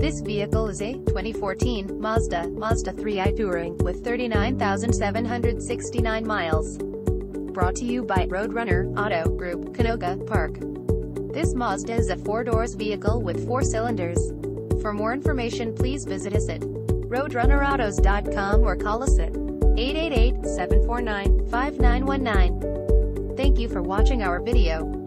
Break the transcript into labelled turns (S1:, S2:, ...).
S1: This vehicle is a 2014 Mazda Mazda3 Touring with 39,769 miles. Brought to you by Roadrunner Auto Group, Canoga Park. This Mazda is a 4-doors vehicle with 4 cylinders. For more information, please visit us at roadrunnerautos.com or call us at 888-749-5919. Thank you for watching our video.